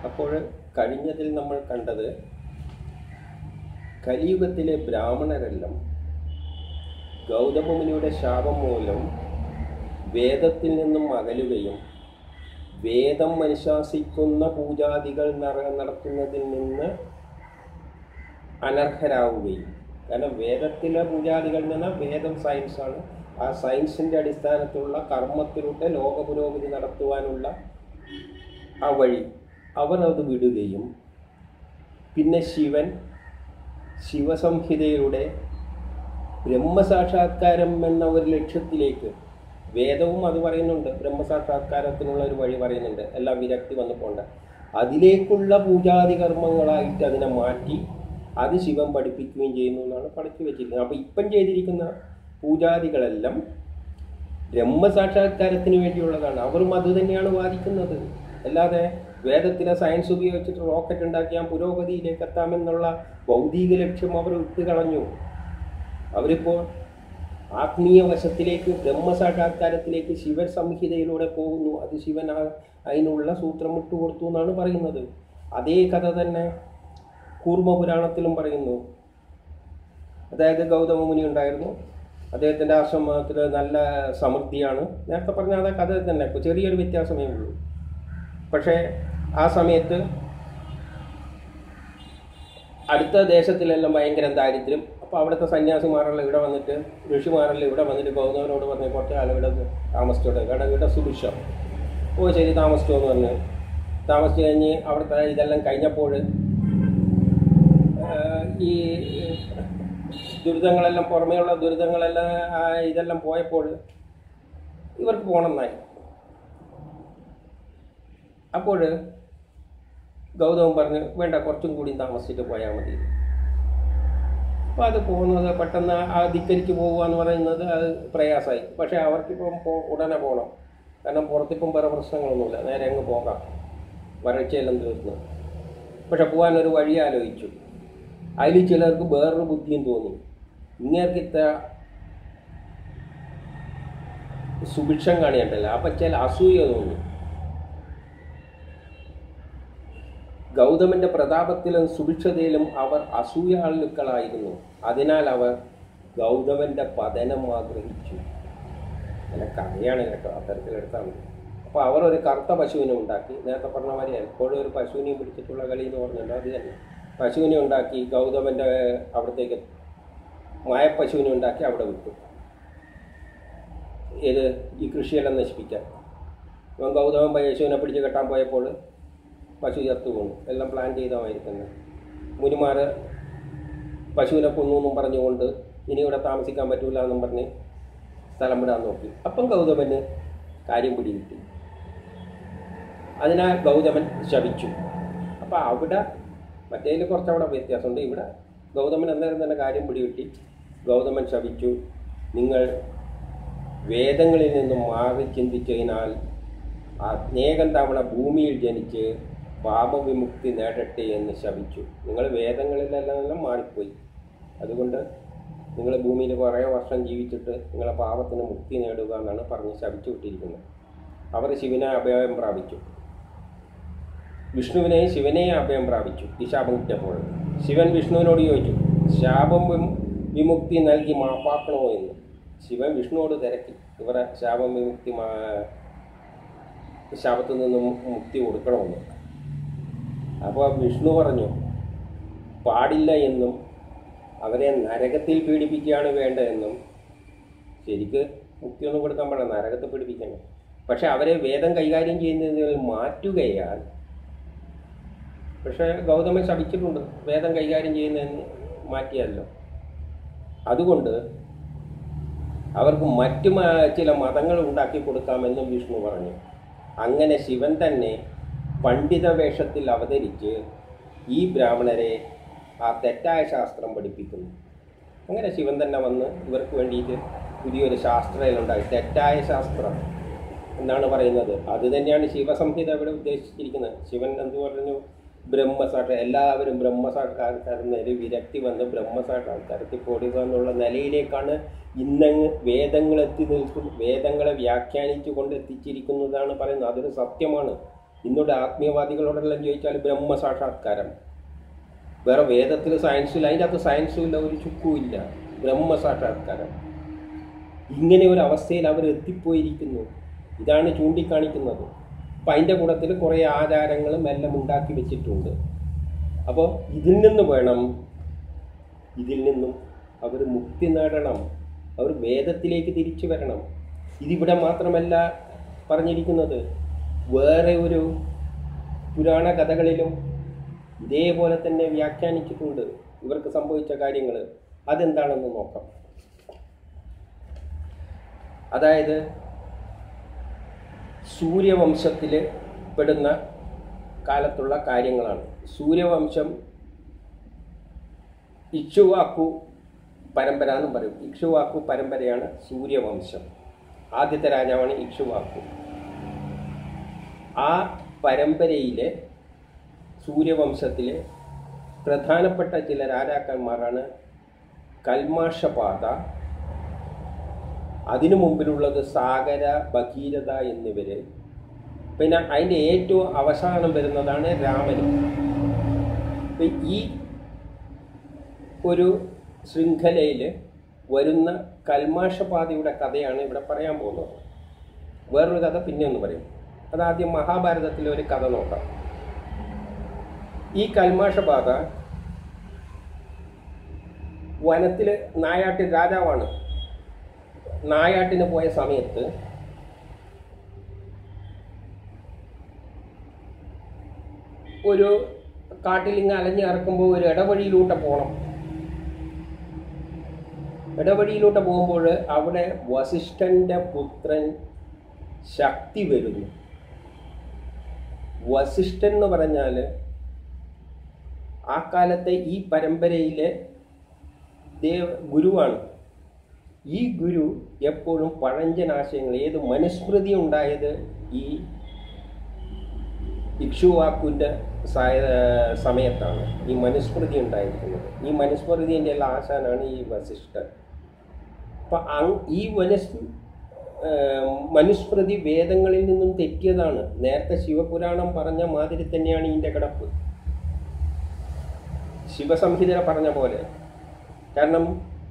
അപ്പോൾ കഴിഞ്ഞതിൽ നമ്മൾ കണ്ടത് കലിയുഗത്തിലെ ബ്രാഹ്മണരെല്ലാം ഗൗതമമുനിയുടെ ശാപം മൂലം വേദത്തിൽ നിന്നും അകലുകയും വേദം അനുശാസിക്കുന്ന പൂജാദികൾ നടത്തുന്നതിൽ നിന്ന് അനർഹരാവുകയും, കാരണം വേദത്തിലെ പൂജാദികൾ എന്ന് പറഞ്ഞാൽ വേദം സയൻസാണ്, ആ സയൻസിൻ്റെ അടിസ്ഥാനത്തിലുള്ള കർമ്മത്തിലൂടെ ലോക പുരോഗതി നടത്തുവാനുള്ള ആ വഴി അവർ അത് വിടുകയും, പിന്നെ ശിവസംഹിതയുടെ ബ്രഹ്മസാക്ഷാത്കാരം എന്ന ഒരു ലക്ഷ്യത്തിലേക്ക്, വേദവും അത് പറയുന്നുണ്ട്, ബ്രഹ്മസാക്ഷാത്കാരത്തിനുള്ള ഒരു വഴി പറയുന്നുണ്ട്, എല്ലാം വിരക്തി വന്നു പോണ്ട, അതിലേക്കുള്ള പൂജാതി കർമ്മങ്ങളായിട്ട് അതിനെ മാറ്റി അത് ശിവൻ പഠിപ്പിക്കുകയും ചെയ്യുന്നു എന്നാണ് പഠിച്ചു വെച്ചിരിക്കുന്നത്. അപ്പോൾ ഇപ്പം ചെയ്തിരിക്കുന്ന പൂജാദികളെല്ലാം ബ്രഹ്മസാക്ഷാത്കാരത്തിന് വേണ്ടിയുള്ളതാണ്. അവരും അത് തന്നെയാണ് വാദിക്കുന്നത്. അല്ലാതെ വേദത്തിലെ സയൻസ് ഉപയോഗിച്ചിട്ട് റോക്കറ്റ് ഉണ്ടാക്കിയാൽ പുരോഗതിയിലേക്ക് എത്താമെന്നുള്ള ഭൗതിക ലക്ഷ്യം അവർ വിട്ടുകളഞ്ഞു. അവരിപ്പോൾ ആത്മീയ വശത്തിലേക്ക്, ബ്രഹ്മസാക്ഷാത്കാരത്തിലേക്ക് ശിവൻ സംഹിതയിലൂടെ പോകുന്നു. അത് ശിവൻ അതിനുള്ള സൂത്രം വിട്ടുകൊടുത്തു എന്നാണ് പറയുന്നത്. അതേ കഥ തന്നെ കൂർമ്മപുരാണത്തിലും പറയുന്നു. അതായത് ഗൗതമ മുനി ഉണ്ടായിരുന്നു, അദ്ദേഹത്തിൻ്റെ ആശ്രമത്തിൽ നല്ല സമൃദ്ധിയാണ്. നേരത്തെ പറഞ്ഞ അതേ കഥ തന്നെ, ഇപ്പോൾ ചെറിയൊരു വ്യത്യാസമേ ഉള്ളൂ. പക്ഷേ ആ സമയത്ത് അടുത്ത ദേശത്തിലെല്ലാം ഭയങ്കര ദാരിദ്ര്യം. അപ്പോൾ അവിടുത്തെ സന്യാസിമാരെല്ലാം ഇവിടെ വന്നിട്ട്, ഋഷിമാരെല്ലാം ഇവിടെ വന്നിട്ട് ഗൗതമനോട് പറഞ്ഞ് കുറച്ച് കാലം ഇവിടെ താമസിച്ചോട്ടെ, കാരണം ഇവിടെ സുഭിക്ഷം. ഓ ശരി താമസിച്ചോ എന്ന് പറഞ്ഞ് താമസിച്ച് കഴിഞ്ഞ് അവിടുത്തെ ഇതെല്ലാം കഴിഞ്ഞപ്പോൾ ഈ ദുരിതങ്ങളെല്ലാം, പുറമേയുള്ള ദുരിതങ്ങളെല്ലാം ഇതെല്ലാം പോയപ്പോൾ ഇവർക്ക് പോകണമെന്നായി. അപ്പോൾ ഗൗതമൻ പറഞ്ഞ് വേണ്ട, കുറച്ചും കൂടി താമസിച്ചിട്ട് പോയാൽ മതി. അപ്പോൾ അത് പോകുന്നത് പെട്ടെന്ന് ആ ധിക്കരിച്ച് പോകുക എന്ന് പറയുന്നത് അത് പ്രയാസമായി. പക്ഷേ അവർക്കിപ്പം ഉടനെ പോകണം, കാരണം പുറത്തിപ്പം വേറെ പ്രശ്നങ്ങളൊന്നുമില്ല, നേരെ അങ്ങ് പോകാം, വരൾച്ചയെല്ലാം തീർന്നു. പക്ഷെ പോകാനൊരു വഴി ആലോചിച്ചു. അതിൽ ചിലർക്ക് വേറൊരു ബുദ്ധിയും തോന്നി. ഇങ്ങേർക്ക് ഇത്ര സുഭിക്ഷം കാണിയണ്ടല്ല, അപ്പം ചില അസൂയ തോന്നി. ഗൗതമൻ്റെ പ്രതാപത്തിലും സുഭിക്ഷതയിലും അവർ അസൂയാളുക്കളായിരുന്നു. അതിനാൽ അവർ ഗൗതമൻ്റെ പതനം ആഗ്രഹിച്ചു. അങ്ങനെ കഥയാണ് കേട്ടോ, അത്തരത്തിലെടുത്താൽ മതി. അപ്പോൾ അവർ ഒരു കറുത്ത പശുവിനെ ഉണ്ടാക്കി. നേരത്തെ പറഞ്ഞ മാതിരി എപ്പോഴും ഒരു പശുവിനെയും പിടിച്ചിട്ടുള്ള കളി എന്ന് പറഞ്ഞിട്ടുണ്ട്. അത് തന്നെ പശുവിനെ ഉണ്ടാക്കി ഗൗതമൻ്റെ അവിടത്തേക്ക്, മായപ്പശുവിനെ ഉണ്ടാക്കി അവിടെ വിട്ടു. ഏത് ഈ കൃഷിയെല്ലാം നശിപ്പിക്കാൻ. ഇവൻ ഗൗതമൻ പശുവിനെ പിടിച്ച് കെട്ടാൻ പോയപ്പോൾ പശു ചത്തുകൊണ്ടു. എല്ലാം പ്ലാൻ ചെയ്തതായിരിക്കുന്നത്. മുനിമാർ പശുവിനെ കൊന്നു എന്നും പറഞ്ഞുകൊണ്ട് ഇനി ഇവിടെ താമസിക്കാൻ പറ്റൂല എന്നും പറഞ്ഞ് സ്ഥലം വിടാൻ നോക്കി. അപ്പം ഗൗതമന് കാര്യം പിടികിട്ടി. അതിനാൽ ഗൗതമൻ ശപിച്ചു. അപ്പം അവിടെ മറ്റേതിൽ കുറച്ചവിടെ വ്യത്യാസമുണ്ട്. ഇവിടെ ഗൗതമൻ അന്നേരം തന്നെ കാര്യം പിടികിട്ടി. ഗൗതമൻ ശപിച്ചു, നിങ്ങൾ വേദങ്ങളിൽ നിന്നും മാറി ചിന്തിച്ചതിനാൽ അനേകം തവണ ഭൂമിയിൽ ജനിച്ച് പാപവിമുക്തി നേടട്ടെ എന്ന് ശപിച്ചു. നിങ്ങൾ വേദങ്ങളിലെല്ലാം മാറിപ്പോയി, അതുകൊണ്ട് നിങ്ങൾ ഭൂമിയിൽ കുറേ വർഷം ജീവിച്ചിട്ട് നിങ്ങളെ പാപത്തിന് മുക്തി നേടുക എന്നാണ് പറഞ്ഞ് ശപിച്ചു വിട്ടിരിക്കുന്നത്. അവർ ശിവനെ അഭയം പ്രാപിച്ചു, വിഷ്ണുവിനെയും ശിവനെയും അഭയം പ്രാപിച്ചു. ഈ ശാപം കിട്ടിയപ്പോൾ ശിവൻ വിഷ്ണുവിനോട് ചോദിച്ചു, ശാപം വിമുക്തി നൽകി മാപ്പാക്കണമോ എന്ന്. ശിവൻ വിഷ്ണുവോട് തിരക്കി, ഇവരെ ശാപം വിമുക്തി, ശാപത്തിൽ നിന്നും മുക്തി കൊടുക്കണമെന്ന്. അപ്പോൾ വിഷ്ണു പറഞ്ഞു പാടില്ല എന്നും അവരെ നരകത്തിൽ പീഡിപ്പിക്കുകയാണ് വേണ്ടതെന്നും. ശരിക്ക് മുക്തിയൊന്നും കൊടുക്കാൻ പാടില്ല, നരകത്തിൽ പീഡിപ്പിക്കണം. പക്ഷെ അവരെ വേദം കൈകാര്യം ചെയ്യുന്നതിൽ മാറ്റുകയാൽ, പക്ഷേ ഗൗതമൻ ശപിച്ചിട്ടുണ്ട് വേദം കൈകാര്യം ചെയ്യുന്നതിന് മാറ്റിയല്ലോ. അതുകൊണ്ട് അവർക്ക് മറ്റു ചില മതങ്ങൾ ഉണ്ടാക്കി കൊടുക്കാമെന്നും വിഷ്ണു പറഞ്ഞു. അങ്ങനെ ശിവൻ തന്നെ പണ്ഡിത വേഷത്തിൽ അവതരിച്ച് ഈ ബ്രാഹ്മണരെ ആ തെറ്റായ ശാസ്ത്രം പഠിപ്പിക്കുന്നു. അങ്ങനെ ശിവൻ തന്നെ വന്ന് ഇവർക്ക് വേണ്ടിയിട്ട് പുതിയൊരു ശാസ്ത്രം ഉണ്ടായി, തെറ്റായ ശാസ്ത്രം എന്നാണ് പറയുന്നത്. അത് തന്നെയാണ് ശിവസംഹിത ഇവിടെ ഉദ്ദേശിച്ചിരിക്കുന്നത്. ശിവൻ എന്ത് പറഞ്ഞു, എല്ലാവരും ബ്രഹ്മസാക്ഷാത്കാരത്തിൽ വിരക്തി വന്ന് ബ്രഹ്മസാക്ഷാത്കാരത്തിൽ പോടുക എന്നുള്ള നിലയിലേക്കാണ് ഇന്നങ്ങ് വേദങ്ങൾ എത്തി നിൽക്കും. വേദങ്ങളെ വ്യാഖ്യാനിച്ചു കൊണ്ട് എത്തിച്ചിരിക്കുന്നതാണ് പറയുന്നത്. അതൊരു സത്യമാണ്. ഇന്നോട് ആത്മീയവാദികളോടെല്ലാം ചോദിച്ചാൽ ബ്രഹ്മസാക്ഷാത്കാരം. വേറെ വേദത്തിൽ സയൻസിൽ അതിൻ്റെ അകത്ത് സയൻസും ഇല്ല, ഒരു ചുക്കും ഇല്ല. ബ്രഹ്മസാക്ഷാത്കാരം. ഇങ്ങനെ ഒരു അവസ്ഥയിൽ അവർ എത്തിപ്പോയിരിക്കുന്നു. ഇതാണ് ചൂണ്ടിക്കാണിക്കുന്നത്. അപ്പം അതിൻ്റെ കൂട്ടത്തിൽ കുറേ ആചാരങ്ങളും എല്ലാം ഉണ്ടാക്കി വെച്ചിട്ടുണ്ട്. അപ്പോൾ ഇതിൽ നിന്നും അവർ മുക്തി നേടണം. അവർ വേദത്തിലേക്ക് തിരിച്ചു വരണം. ഇതിവിടെ മാത്രമല്ല പറഞ്ഞിരിക്കുന്നത്, വേറെ ഒരു പുരാണ കഥകളിലും ഇതേപോലെ തന്നെ വ്യാഖ്യാനിച്ചിട്ടുണ്ട് ഇവർക്ക് സംഭവിച്ച കാര്യങ്ങൾ. അതെന്താണെന്ന് നോക്കാം. അതായത് സൂര്യവംശത്തിൽ പെടുന്ന കാലത്തുള്ള കാര്യങ്ങളാണ്. സൂര്യവംശം ഇക്ഷ്വാകു പരമ്പര എന്നും പറയും. ഇക്ഷ്വാകു പരമ്പരയാണ് സൂര്യവംശം. ആദ്യത്തെ രാജാവാണ് ഇക്ഷ്വാകു. ആ പരമ്പരയിലെ സൂര്യവംശത്തിലെ പ്രധാനപ്പെട്ട ചില രാജാക്കന്മാരാണ് കൽമാഷപാത, അതിനു മുമ്പിലുള്ളത് സാഗര, ഭഗീരഥ എന്നിവർ. പിന്നെ അതിൻ്റെ ഏറ്റവും അവസാനം വരുന്നതാണ് രാമനും. അപ്പം ഈ ഒരു ശൃംഖലയിൽ വരുന്ന കൽമാഷപാതയുടെ കഥയാണ് ഇവിടെ പറയാൻ പോകുന്നത്. വേറൊരു കഥ പിന്നെ ഒന്ന് പറയും. അതാദ്യം മഹാഭാരതത്തിലെ ഒരു കഥ നോക്കാം. ഈ കൽമാഷപാത വനത്തിൽ നായാട്ടിൻ രാജാവാണ്. നായാട്ടിന് പോയ സമയത്ത് ഒരു കാട്ടിലിങ്ങ് അലഞ്ഞ് ഇറക്കുമ്പോൾ ഒരു ഇടവഴിയിലൂടെ പോകണം. ഇടവഴിയിലൂടെ പോകുമ്പോൾ അവിടെ വസിഷ്ഠൻ്റെ പുത്രൻ ശക്തി വരുന്നു. വസിഷ്ഠൻ എന്ന് പറഞ്ഞാൽ ആ കാലത്തെ ഈ പരമ്പരയിലെ ഗുരുവാണ്. ഈ ഗുരു എപ്പോഴും പഴഞ്ചനാശയങ്ങൾ, ഏത് മനുസ്മൃതി ഉണ്ടായത് ഈ ഇക്ഷ്വാകുവിൻ്റെ സമയത്താണ് ഈ മനുസ്മൃതി ഉണ്ടായിരിക്കുന്നത്. ഈ മനുസ്മൃതിൻ്റെ എല്ലാ ആശാനാണ് ഈ വസിഷ്ഠൻ. അപ്പം ഈ മനുസ്മൃതി വേദങ്ങളിൽ നിന്നും തെറ്റിയതാണ്. നേരത്തെ ശിവപുരാണം പറഞ്ഞ മാതിരി തന്നെയാണ് ഇതിൻ്റെ കിടപ്പ്. ശിവസംഹിത പറഞ്ഞ പോലെ. കാരണം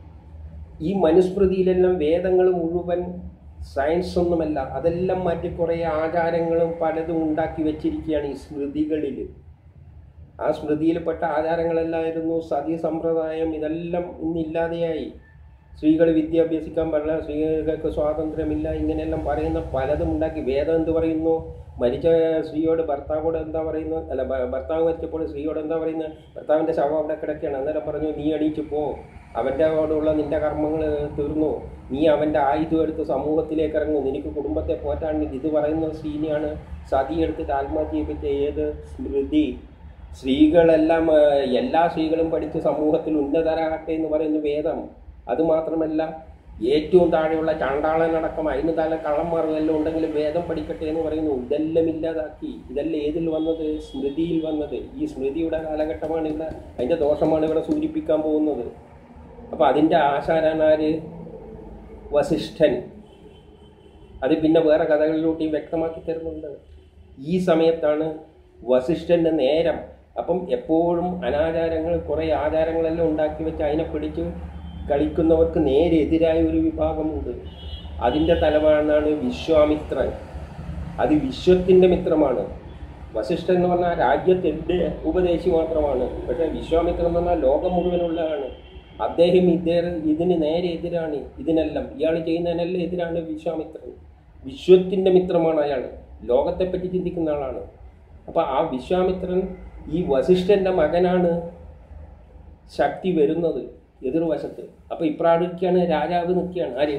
ഈ മനുസ്മൃതിയിലെല്ലാം വേദങ്ങൾ മുഴുവൻ സയൻസ് ഒന്നുമല്ല, അതെല്ലാം മാറ്റി കുറേ ആചാരങ്ങളും പലതും ഉണ്ടാക്കി വെച്ചിരിക്കുകയാണ് ഈ സ്മൃതികളിൽ. ആ സ്മൃതിയിൽപ്പെട്ട ആചാരങ്ങളെല്ലായിരുന്നു സതി സമ്പ്രദായം. ഇതെല്ലാം ഇന്നില്ലാതെയായി. സ്ത്രീകൾ വിദ്യ അഭ്യസിക്കാൻ പാടില്ല, സ്ത്രീകൾക്ക് സ്വാതന്ത്ര്യമില്ല, ഇങ്ങനെയെല്ലാം പറയുന്ന പലതും ഉണ്ടാക്കി. വേദം എന്ത് പറയുന്നു? മരിച്ച സ്ത്രീയോട് ഭർത്താവോട് എന്താ പറയുന്നത്? അല്ല, ഭർത്താവ് മരിച്ചപ്പോൾ സ്ത്രീയോട് എന്താ പറയുന്നത്? ഭർത്താവിൻ്റെ ശവം അവിടെ കിടക്കുകയാണ്. അന്നേരം പറഞ്ഞു, നീ എണീറ്റ് പോ, അവൻ്റെ ഓടുള്ള നിൻ്റെ കർമ്മങ്ങൾ തീർന്നു, നീ അവൻ്റെ ആയുധം എടുത്ത് സമൂഹത്തിലേക്ക് ഇറങ്ങും, നിനക്ക് കുടുംബത്തെ പോറ്റാണ്ട്. ഇത് പറയുന്ന സ്ത്രീനെയാണ് സതി എടുത്തിട്ട് ആത്മഹത്യയെ പറ്റി ഏത് സ്മൃതി? സ്ത്രീകളെല്ലാം, എല്ലാ സ്ത്രീകളും പഠിച്ച് സമൂഹത്തിൽ ഉന്നതരാകട്ടെ എന്ന് പറയുന്ന വേദം. അതുമാത്രമല്ല, ഏറ്റവും താഴെയുള്ള ചാണ്ടാളനടക്കം അതിന് തല കള്ളന്മാർ എല്ലാം ഉണ്ടെങ്കിലും വേദം പഠിക്കട്ടെ എന്ന് പറയുന്നു. ഇതെല്ലാം ഇല്ലാതാക്കി. ഇതെല്ലാം ഏതിൽ വന്നത്? സ്മൃതിയിൽ വന്നത്. ഈ സ്മൃതിയുടെ കാലഘട്ടമാണ് ഇവിടെ, അതിൻ്റെ ദോഷമാണ് ഇവിടെ സൂചിപ്പിക്കാൻ പോകുന്നത്. അപ്പോൾ അതിൻ്റെ ആശാനാര്? വസിഷ്ഠൻ. അത് പിന്നെ വേറെ കഥകളിലൂടെയും വ്യക്തമാക്കി തരുന്നുണ്ട്. ഈ സമയത്താണ് വസിഷ്ഠൻ്റെ നേരം. അപ്പം എപ്പോഴും അനാചാരങ്ങൾ, കുറേ ആചാരങ്ങളെല്ലാം ഉണ്ടാക്കി വെച്ച് അതിനെ പിടിച്ച് കളിക്കുന്നവർക്ക് നേരെ എതിരായ ഒരു വിഭാഗമുണ്ട്. അതിൻ്റെ തലവാണാണ് വിശ്വാമിത്രൻ. അത് വിശ്വത്തിൻ്റെ മിത്രമാണ്. വസിഷ്ഠൻ എന്ന് പറഞ്ഞാൽ രാജ്യത്തിൻ്റെ ഉപദേശി മാത്രമാണ്. പക്ഷേ വിശ്വാമിത്രൻ എന്ന് പറഞ്ഞാൽ ലോകം മുഴുവനുള്ളതാണ്. അദ്ദേഹം ഇതിന് നേരെ എതിരാണ്. ഇതിനെല്ലാം ഇയാൾ ചെയ്യുന്നതിനെല്ലാം എതിരാണ് വിശ്വാമിത്രൻ. വിശ്വത്തിൻ്റെ മിത്രമാണ് അയാൾ. ലോകത്തെപ്പറ്റി ചിന്തിക്കുന്ന ആളാണ്. അപ്പോൾ ആ വിശ്വാമിത്രൻ ഈ വസിഷ്ഠൻ്റെ മകനാണ് ശക്തി വരുന്നത് എതിർവശത്ത്. അപ്പോൾ ഇപ്രാടിക്കാണ് രാജാവ് നിൽക്കുകയാണ്. ആര്?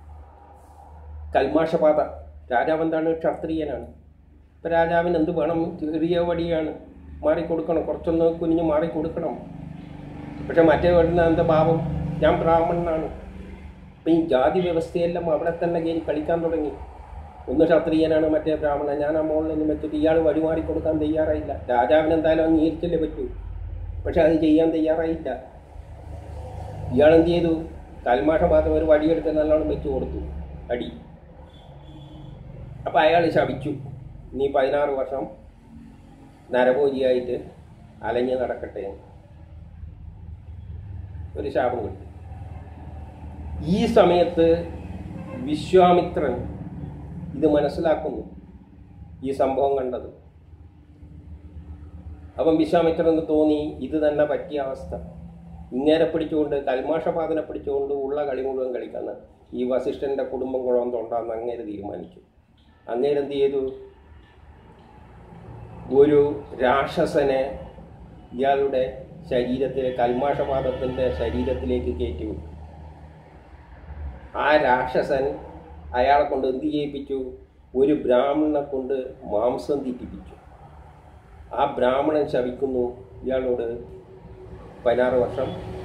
കൽമാഷപാത. രാജാവ് എന്താണ്? ക്ഷത്രിയനാണ്. ഇപ്പം രാജാവിന് എന്ത് വേണം? ചെറിയ വടിയാണ്, മാറിക്കൊടുക്കണം, കുറച്ചൊന്ന് കുനിഞ്ഞ് മാറിക്കൊടുക്കണം. പക്ഷെ മറ്റേ വരുന്ന എന്താ ഭാവം? ഞാൻ ബ്രാഹ്മണനാണ്. അപ്പം ഈ ജാതി വ്യവസ്ഥയെല്ലാം അവിടെ തന്നെ കയറി കളിക്കാൻ തുടങ്ങി. ഒന്ന് ക്ഷത്രിയനാണ്, മറ്റേ ബ്രാഹ്മണൻ. ഞാൻ ആ മുകളിൽ നിന്ന് വെച്ചിട്ട് ഇയാൾ വടി മാറിക്കൊടുക്കാൻ തയ്യാറായില്ല. രാജാവിന് എന്തായാലും അംഗീകരിച്ചല്ലേ പറ്റൂ. പക്ഷെ അത് ചെയ്യാൻ തയ്യാറായില്ല. ഇയാളെന്ത് ചെയ്തു? കൽമാഷപാതം ഒരു വടിയെടുത്ത് നല്ലോണം വെച്ച് കൊടുത്തു, അടി. അപ്പം അയാൾ ശപിച്ചു, നീ 16 വർഷം നരഭോജിയായിട്ട് അലഞ്ഞ് നടക്കട്ടെ ഒരു ശാപം കിട്ടി. ഈ സമയത്ത് വിശ്വാമിത്രൻ ഇത് മനസ്സിലാക്കുന്നു, ഈ സംഭവം കണ്ടത്. അപ്പം വിശ്വാമിത്രന് തോന്നി ഇത് തന്നെ പറ്റിയ അവസ്ഥ, ഇങ്ങേരെ പിടിച്ചുകൊണ്ട് കൽമാഷപാതനെ പിടിച്ചുകൊണ്ട് ഉള്ള കളി മുഴുവൻ കളിക്കാന്ന് ഈ വസിഷ്ഠൻ്റെ കുടുംബം കുളം തോണ്ടാന്ന് അങ്ങേര് തീരുമാനിച്ചു. അങ്ങേരെന്ത് ചെയ്തു? ഒരു രാക്ഷസനെ ഇയാളുടെ ശരീരത്തിലെ കൽമാഷപാതത്തിൻ്റെ ശരീരത്തിലേക്ക് കയറ്റിവിട്ടു. ആ രാക്ഷസൻ അയാളെ കൊണ്ട് എന്ത് ചെയ്യിപ്പിച്ചു? ഒരു ബ്രാഹ്മണനെ കൊണ്ട് മാംസം തീറ്റിപ്പിച്ചു. ആ ബ്രാഹ്മണൻ ശപിക്കുന്നു ഇയാളോട് 16 വർഷം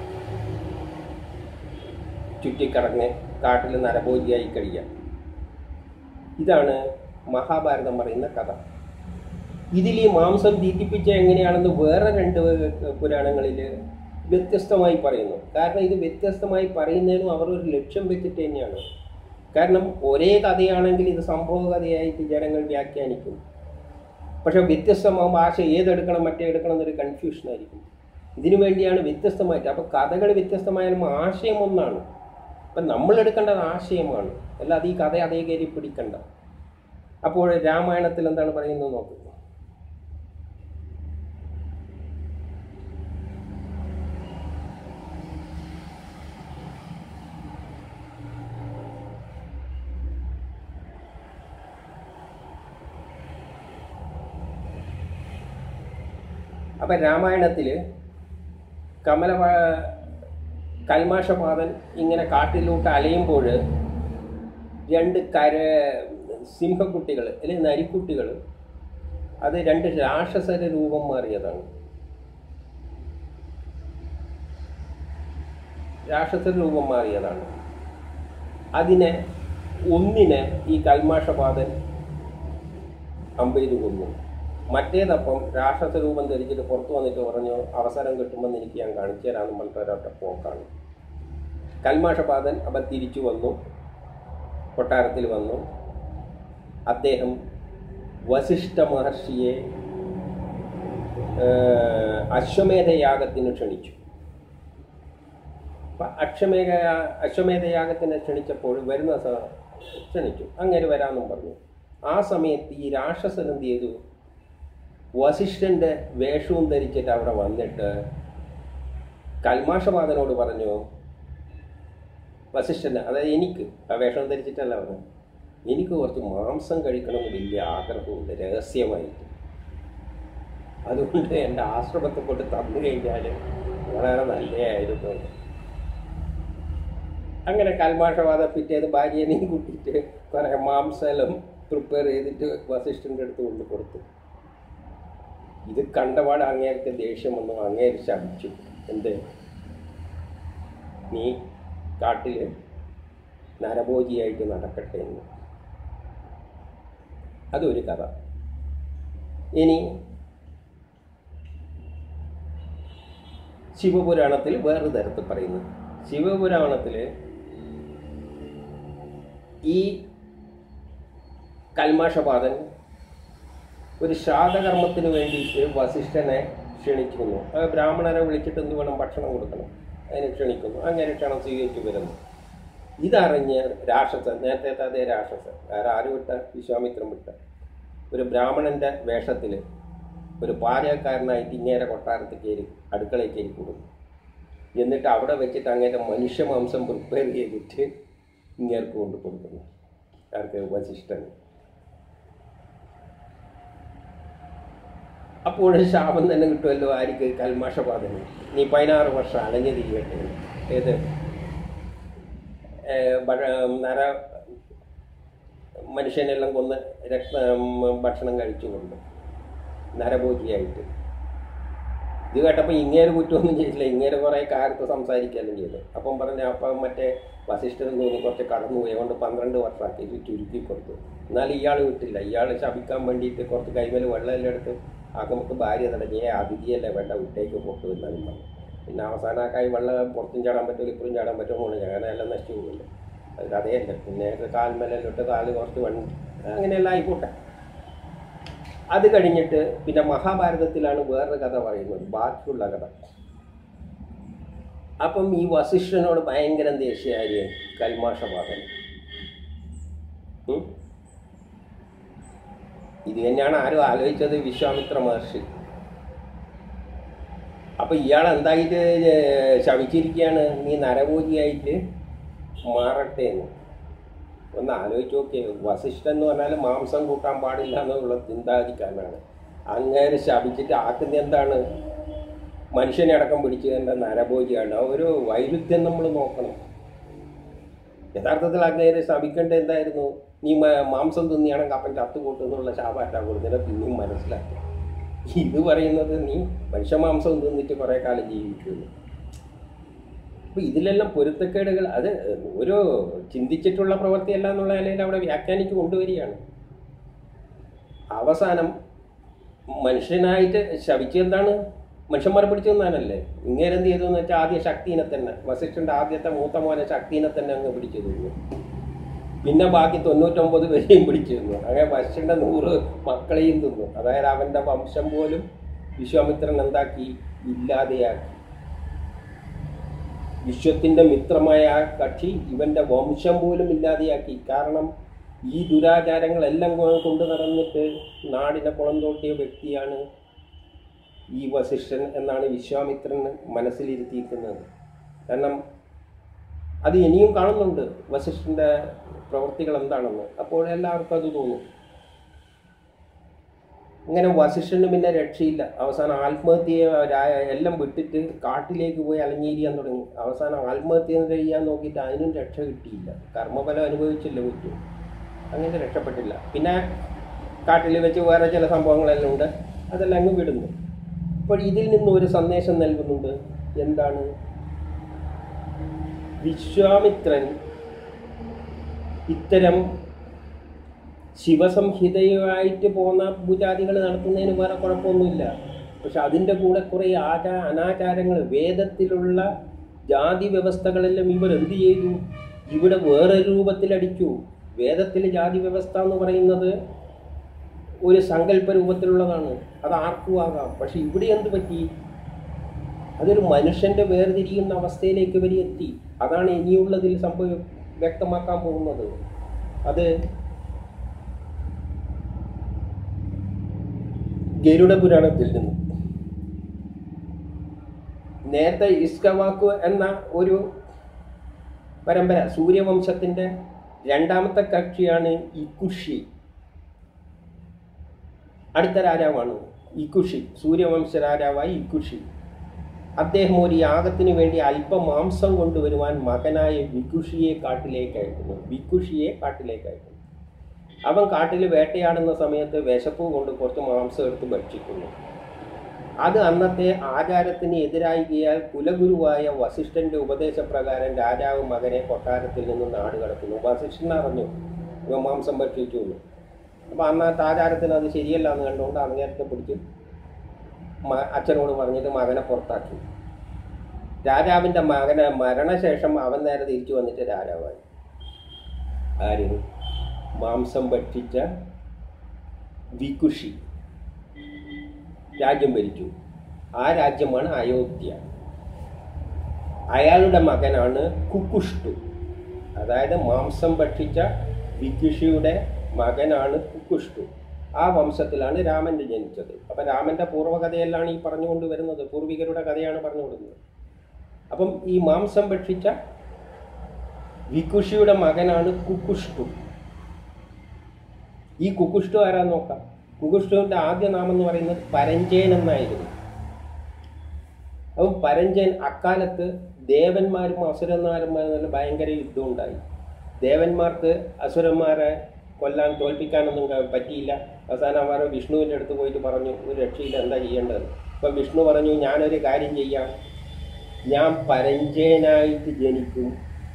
ചുറ്റിക്കറങ്ങ് കാട്ടിൽ നരഭോജിയായി കഴിയാം. ഇതാണ് മഹാഭാരതം പറയുന്ന കഥ. ഇതിൽ ഈ മാംസം തീറ്റിപ്പിച്ച എങ്ങനെയാണെന്ന് വേറെ 2 പുരാണങ്ങളിൽ വ്യത്യസ്തമായി പറയുന്നു. കാരണം ഇത് വ്യത്യസ്തമായി പറയുന്നതിനും അവർ ഒരു ലക്ഷ്യം വെച്ചിട്ട് തന്നെയാണ്. കാരണം ഒരേ കഥയാണെങ്കിൽ ഇത് സംഭവ കഥയായിട്ട് ജനങ്ങൾ വ്യാഖ്യാനിക്കും. പക്ഷെ വ്യത്യസ്തമാകുമ്പോൾ ആശയം ഏതെടുക്കണം മറ്റേ എടുക്കണം എന്നൊരു കൺഫ്യൂഷനായിരിക്കും. ഇതിനു വേണ്ടിയാണ് വ്യത്യസ്തമായിട്ട്. അപ്പോൾ കഥകൾ വ്യത്യസ്തമായാലും ആശയം ഒന്നാണ്. അപ്പം നമ്മളെടുക്കേണ്ടത് ആശയമാണ്, അല്ലാതെ ഈ കഥ അതേ കയറി പിടിക്കണ്ട. അപ്പോൾ രാമായണത്തിൽ എന്താണ് പറയുന്നത് നോക്കുക. അപ്പം രാമായണത്തിൽ കൽമാഷപാതൻ ഇങ്ങനെ കാട്ടിലോട്ട് അലയുമ്പോൾ 2 സിംഹക്കുട്ടികൾ അല്ലെങ്കിൽ നരിക്കുട്ടികൾ, അത് 2 രാക്ഷസരുടെ രൂപം മാറിയതാണ്. അതിനെ ഒന്നിനെ ഈ കൽമാഷപാതൻ അമ്പെയ്ത് കൊന്നു. മറ്റേതപ്പം രാക്ഷസ രൂപം ധരിച്ചിട്ട് പുറത്തു വന്നിട്ട് പറഞ്ഞു, അവസരം കിട്ടുമ്പോൾ എനിക്ക് ഞാൻ കാണിച്ചു തരാമെന്ന് പറഞ്ഞിട്ട് ഒരൊറ്റ പോക്കാണ്. കൽമാഷപാതൻ അപ്പം തിരിച്ചു വന്നു, കൊട്ടാരത്തിൽ വന്നു. അദ്ദേഹം വസിഷ്ഠ മഹർഷിയെ അശ്വമേധയാഗത്തിന് ക്ഷണിച്ചു. അപ്പം അശ്വമേധയാഗത്തിന് ക്ഷണിച്ചപ്പോൾ ക്ഷണിച്ചു, അങ്ങനെ വരാമെന്നും പറഞ്ഞു. ആ സമയത്ത് ഈ രാക്ഷസൻ എന്ത് ചെയ്തു? വസിഷ്ഠൻ്റെ വേഷവും ധരിച്ചിട്ട് അവിടെ വന്നിട്ട് കൽമാഷപാതനോട് പറഞ്ഞു, വസിഷ്ഠന്, അതായത് എനിക്ക് ആ വേഷം ധരിച്ചിട്ടല്ല പറഞ്ഞു, എനിക്ക് കുറച്ച് മാംസം കഴിക്കണമെന്ന് വലിയ ആഗ്രഹമുണ്ട് രഹസ്യമായിട്ട്. അതുകൊണ്ട് എൻ്റെ ആശ്രമത്തെ കൊണ്ട് തന്നു കഴിഞ്ഞാൽ വളരെ നല്ലതായിരുന്നു. അങ്ങനെ കൽമാഷപാത പിറ്റേത് ഭാര്യനെയും കൂട്ടിയിട്ട് കുറേ മാംസമെല്ലാം പ്രിപ്പയർ ചെയ്തിട്ട് വസിഷ്ഠൻ്റെ അടുത്ത് കൊണ്ട് കൊടുത്തു. ഇത് കണ്ടപാട് അങ്ങേർക്ക് ദേഷ്യം വന്നു. അങ്ങേര് ശപിച്ചു, എന്ത്, നീ കാട്ടിൽ നരഭോജിയായിട്ട് നടക്കട്ടെ എന്ന്. അതൊരു കഥ. ഇനി ശിവപുരാണത്തിൽ വേറൊരു തരത്തിൽ പറയുന്നു. ശിവപുരാണത്തിൽ ഈ കൽമാഷപാതൻ ഒരു ശ്രാദ്ധകർമ്മത്തിന് വേണ്ടിയിട്ട് വസിഷ്ഠനെ ക്ഷണിക്കുന്നു. ബ്രാഹ്മണരെ വിളിച്ചിട്ട് എന്ത് വേണം, ഭക്ഷണം കൊടുക്കണം, അതിനെ ക്ഷണിക്കുന്നു. അങ്ങനെ ക്ഷണം സ്വീകരിച്ചു വരുന്നു. ഇതറിഞ്ഞ് രാക്ഷസൻ, നേരത്തെ അതേ രാക്ഷസൻ, ആര് വിട്ട? വിശ്വാമിത്രൻ വിട്ട ഒരു ബ്രാഹ്മണൻ്റെ വേഷത്തിൽ ഒരു പാചകക്കാരനായിട്ട് ഇങ്ങേരെ കൊട്ടാരത്തിൽ കയറി അടുക്കളയിൽ കയറി കൊടുക്കും. എന്നിട്ട് അവിടെ വെച്ചിട്ട് അങ്ങേരെ മനുഷ്യമാംസം പ്രിപ്പയർ ചെയ്തിട്ട് ഇങ്ങേർക്ക് കൊണ്ട് കൊടുക്കുന്നു. ആർക്ക്? വസിഷ്ഠന്. അപ്പോഴും ശാപം തന്നെ കിട്ടുമല്ലോ ആർക്ക്? കൽമാഷപാതന്. നീ 16 വർഷം അലഞ്ഞു തിരിയട്ടെ. ഏത് മനുഷ്യനെല്ലാം കൊന്ന് ഭക്ഷണം കഴിച്ചുകൊണ്ട് നരഭോജിയായിട്ട്. ഇത് കേട്ടപ്പോൾ ഇങ്ങേര് കുറ്റമൊന്നും ചെയ്തില്ല. ഇങ്ങേര് കുറേ കാര്യത്ത് സംസാരിക്കുകയെല്ലാം ചെയ്തു. അപ്പം പറഞ്ഞ അപ്പം മറ്റേ വസിഷ്ഠന് തോന്നി കുറച്ച് കടന്നുപോയി, അതുകൊണ്ട് 12 വർഷമാക്കി ഇത് ചുരുക്കി കൊടുത്തു. എന്നാൽ ഇയാൾ വിട്ടില്ല. ഇയാൾ ശപിക്കാൻ വേണ്ടിയിട്ട് കുറച്ച് കൈമേൽ വെള്ളമെല്ലാം എടുത്ത് നമുക്ക് ഭാര്യ തടഞ്ഞേ, അതിഥിയല്ലേ വേണ്ട, വിട്ടേക്ക് പൊട്ടു എന്നാലും പറഞ്ഞു. പിന്നെ അവസാനം ആ കൈ വെള്ളം പുറത്തും ചാടാൻ പറ്റുമോ ഇപ്പോഴും ചാടാൻ പറ്റുമോ അങ്ങനെ എല്ലാം നശിച്ചു പോകുമല്ലോ. അത് കഥയല്ല. പിന്നെ കാൽമേലെല്ലാം ഇട്ട് കാല് കുറച്ച് അങ്ങനെയെല്ലാം ആയിക്കോട്ടെ. അത് കഴിഞ്ഞിട്ട് പിന്നെ മഹാഭാരതത്തിലാണ് വേറൊരു കഥ പറയുന്നത്, ബാക്കിയുള്ള കഥ. അപ്പം ഈ വസിഷ്ഠനോട് ഭയങ്കര ദേഷ്യകാരിയായി കൽമാഷവാദൻ. ഇത് തന്നെയാണ് ആരും ആലോചിച്ചത്, വിശ്വാമിത്ര മഹർഷി. അപ്പൊ ഇയാൾ എന്തായിട്ട് ശവിച്ചിരിക്കുകയാണ്, നീ നരഭോജിയായിട്ട് മാറട്ടെ എന്ന്. ഒന്ന് ആലോചിച്ച് നോക്കിയേ. വസിഷ്ഠൻ എന്ന് പറഞ്ഞാൽ മാംസം കൂട്ടാൻ പാടില്ല എന്നുള്ള ചിന്താഗതിക്കാരനാണ്. അങ്ങേരെ ശപിച്ചിട്ട് ആക്കുന്ന എന്താണ്, മനുഷ്യനെ അടക്കം പിടിച്ച് തന്നെ നരഭോജിയാണ്. ആ ഒരു വൈരുദ്ധ്യം നമ്മൾ നോക്കണം. യഥാർത്ഥത്തിൽ അങ്ങേരെ ശപിക്കേണ്ടത് എന്തായിരുന്നു, നീ മാംസം തിന്നിയാണെങ്കിൽ അപ്പൻ ചത്തുകൂട്ടുന്നുള്ള ശാപാറ്റാ കൊടുത്തതിനെ പിന്നെയും മനസ്സിലാക്കുക. ഇത് പറയുന്നത് നീ മനുഷ്യമാംസം തിന്നിട്ട് കുറേ കാലം ജീവിക്കുന്നു. അപ്പോൾ ഇതിലെല്ലാം പൊരുത്തക്കേടുകൾ, അത് ഒരു ചിന്തിച്ചിട്ടുള്ള പ്രവൃത്തിയല്ല എന്നുള്ള നിലയിൽ അവിടെ വ്യാഖ്യാനിച്ച് കൊണ്ടുവരികയാണ്. അവസാനം മനുഷ്യനായിട്ട് ശപിച്ചെന്താണ്, മനുഷ്യന്മാരെ പിടിച്ചു തന്നാനല്ലേ. ഇങ്ങേരെന്ത് ചെയ്തു എന്ന് വെച്ചാൽ ആദ്യം ശക്തിനെ തന്നെ, വസിഷ്ഠൻ്റെ ആദ്യത്തെ മൂത്ത മോനെ ശക്തിനെ തന്നെ അങ്ങ് പിടിച്ചു തന്നു. പിന്നെ ബാക്കി 99 പേരെയും പിടിച്ചു തന്നു. അങ്ങനെ വസിഷ്ഠൻ്റെ 100 മക്കളെയും തിന്നു. അതായത് അവൻ്റെ വംശം പോലും വിശ്വാമിത്രൻ എന്താക്കി, ഇല്ലാതെയാക്കി. വിശ്വത്തിൻ്റെ മിത്രമായ ആ കക്ഷി ഇവൻ്റെ വംശം പോലും ഇല്ലാതെയാക്കി. കാരണം ഈ ദുരാചാരങ്ങളെല്ലാം കൊണ്ടു നടന്നിട്ട് നാടിനെ കുളം തോട്ടിയ വ്യക്തിയാണ് ഈ വസിഷ്ഠൻ എന്നാണ് വിശ്വാമിത്രൻ മനസ്സിലിരുത്തിയിരിക്കുന്നത്. കാരണം അത് ഇനിയും കാണുന്നുണ്ട് വസിഷ്ഠൻ്റെ പ്രവൃത്തികൾ എന്താണെന്ന്. അപ്പോഴെല്ലാവർക്കും അത് തോന്നും. ഇങ്ങനെ വസിഷ്ഠന് പിന്നെ രക്ഷയില്ല. അവസാനം ആത്മഹത്യയെ എല്ലാം വിട്ടിട്ട് കാട്ടിലേക്ക് പോയി അലഞ്ഞിരിക്കാൻ തുടങ്ങി. അവസാനം ആത്മഹത്യ ചെയ്യാൻ നോക്കിയിട്ട് അതിനും രക്ഷ കിട്ടിയില്ല. കർമ്മഫലം അനുഭവിച്ചില്ല പറ്റും. അങ്ങനെ രക്ഷപ്പെട്ടില്ല. പിന്നെ കാട്ടിൽ വെച്ച് വേറെ ചില സംഭവങ്ങളെല്ലാം ഉണ്ട്, അതെല്ലാം അങ്ങ് വിടുന്നു. അപ്പോൾ ഇതിൽ നിന്ന് ഒരു സന്ദേശം നൽകുന്നുണ്ട്. എന്താണ്, വിശ്വാമിത്രൻ ഇത്തരം ശിവസംഹിതയുമായിട്ട് പോകുന്ന പൂജാദികൾ നടത്തുന്നതിന് വേറെ കുഴപ്പമൊന്നുമില്ല. പക്ഷെ അതിൻ്റെ കൂടെ കുറേ അനാചാരങ്ങൾ, വേദത്തിലുള്ള ജാതി വ്യവസ്ഥകളെല്ലാം ഇവർ എന്ത് ചെയ്തു, ഇവിടെ വേറെ രൂപത്തിലടിച്ചു. വേദത്തിൽ ജാതി വ്യവസ്ഥ എന്ന് പറയുന്നത് ഒരു സങ്കല്പ രൂപത്തിലുള്ളതാണ്, അത് ആർക്കും ആകാം. പക്ഷെ ഇവിടെ എന്ത് പറ്റി, അതൊരു മനുഷ്യൻ്റെ വേർതിരിയുന്ന അവസ്ഥയിലേക്ക് ഇവർ എത്തി. അതാണ് ഇനിയുള്ളതിൽ വ്യക്തമാക്കാൻ പോകുന്നത്. അത് ഗരുഡ പുരാണത്തിൽ നിന്ന്. നേരത്തെ ഇസ്കവാക്കു എന്ന ഒരു പരമ്പര, സൂര്യവംശത്തിൻ്റെ രണ്ടാമത്തെ കക്ഷിയാണ് ഇക്കുഷി. അടുത്ത രാജാവാണ് ഇക്കുഷി, സൂര്യവംശ രാജാവായി ഇക്കുഷി. അദ്ദേഹം ഒരു യാഗത്തിന് വേണ്ടി അല്പം മാംസം കൊണ്ടുവരുവാൻ മകനായ വിക്കുഷിയെ കാട്ടിലേക്ക് അയക്കുന്നു. അവൻ കാട്ടിൽ വേട്ടയാടുന്ന സമയത്ത് വിശപ്പ് കൊണ്ട് കുറച്ച് മാംസം എടുത്ത് ഭക്ഷിക്കുന്നു. അത് അന്നത്തെ ആചാരത്തിന് എതിരായികയാൽ കുലഗുരുവായ വസിഷ്ഠന്റെ ഉപദേശപ്രകാരം രാജാവ് മകനെ കൊട്ടാരത്തിൽ നിന്ന് നാട് കടത്തുന്നു. വസിഷ്ഠൻ അറിഞ്ഞു ഇവ മാംസം ഭക്ഷിച്ചു. അപ്പോൾ അന്നത്തെ ആചാരത്തിന് അത് ശരിയല്ല എന്ന് കണ്ടുകൊണ്ട് അങ്ങേരത്തെ പിടിച്ച് അച്ഛനോട് പറഞ്ഞിട്ട് മകനെ പുറത്താക്കി. രാജാവിൻ്റെ മകനെ മരണശേഷം അവൻ നേരെ തിരിച്ചു വന്നിട്ട് രാജാവായി. ആര്? മാംസം ഭക്ഷിച്ച വിക്കുഷി രാജ്യം ഭരിച്ചു. ആ രാജ്യമാണ് അയോധ്യ. അയാളുടെ മകനാണ് കുക്കുഷ്ടു. അതായത് മാംസം ഭക്ഷിച്ച വിക്കുഷിയുടെ മകനാണ് കുക്കുഷ്ടു. ആ വംശത്തിലാണ് രാമൻ ജനിച്ചത്. അപ്പം രാമൻ്റെ പൂർവ്വകഥയെല്ലാം ഈ പറഞ്ഞുകൊണ്ട് വരുന്നത്, പൂർവികരുടെ കഥയാണ് പറഞ്ഞു കൊടുക്കുന്നത്. അപ്പം ഈ മാംസം ഭക്ഷിച്ച വിക്കുഷിയുടെ മകനാണ് കുക്കുഷ്ടു. ഈ കുക്കുഷ്ടു ആരാന്ന് നോക്കാം. കുക്കുഷ്ടുവിൻ്റെ ആദ്യ നാമം എന്ന് പറയുന്നത് പരഞ്ജയൻ എന്നായിരുന്നു. അപ്പം പരഞ്ജയൻ, അക്കാലത്ത് ദേവന്മാരും അസുരന്മാരും നല്ല ഭയങ്കര യുദ്ധം ഉണ്ടായി. ദേവന്മാർക്ക് അസുരന്മാരെ കൊല്ലാൻ തോൽപ്പിക്കാനൊന്നും പറ്റിയില്ല. അവസാനം അവർ വിഷ്ണുവിൻ്റെ അടുത്ത് പോയിട്ട് പറഞ്ഞു, ഒരു രക്ഷയില്ല, എന്താ ചെയ്യേണ്ടത്. അപ്പം വിഷ്ണു പറഞ്ഞു, ഞാനൊരു കാര്യം ചെയ്യാം, ഞാൻ പരഞ്ജയനായിട്ട് ജനിക്കും,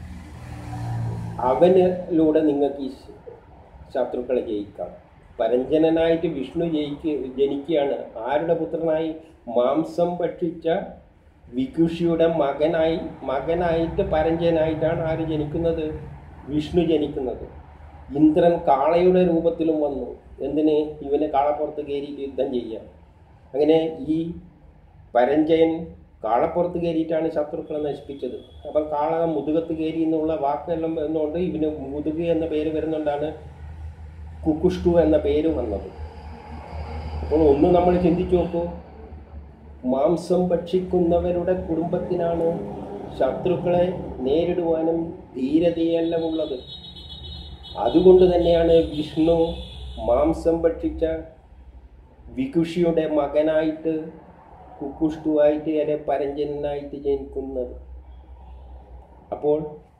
അവനിലൂടെ നിങ്ങൾക്ക് ഈ ശത്രുക്കളെ ജയിക്കാം. പരഞ്ജനായിട്ട് വിഷ്ണു ജനിക്കുകയാണ്. ആരുടെ പുത്രനായി? മാംസം ഭക്ഷിച്ച വിക്കുഷിയുടെ മകനായിട്ട് പരഞ്ജനായിട്ടാണ് ആര് ജനിക്കുന്നത്? വിഷ്ണു ജനിക്കുന്നത്. ഇന്ദ്രൻ കാളയുടെ രൂപത്തിലും വന്നു. എന്തിന് ഇവനെ കാളപ്പുറത്ത് കയറിയിട്ട് യുദ്ധം ചെയ്യാം. അങ്ങനെ ഈ പരഞ്ജയൻ കാളപ്പുറത്ത് കയറിയിട്ടാണ് ശത്രുക്കളെ നശിപ്പിച്ചത്. അപ്പം കാള മുതുകത്ത് കയറി എന്നുള്ള വാക്കെല്ലാം വരുന്നതുകൊണ്ട് ഇവന് മുതുക് എന്ന പേര് വരുന്നുകൊണ്ടാണ് കുക്കുഷ്ടു എന്ന പേര് വന്നത്. അപ്പോൾ ഒന്ന് നമ്മൾ ചിന്തിച്ചു നോക്കൂ, മാംസം ഭക്ഷിക്കുന്നവരുടെ കുടുംബത്തിനാണ് ശത്രുക്കളെ നേരിടുവാനും ധീരതയെല്ലാം ഉള്ളത്. അതുകൊണ്ട് തന്നെയാണ് വിഷ്ണു മാംസം ഭക്ഷിച്ച വികുഷിയുടെ മകനായിട്ട് കുക്കുഷ്ടുവായിട്ട് അല്ലെ പരഞ്ജനായിട്ട് ജനിക്കുന്നത്. അപ്പോൾ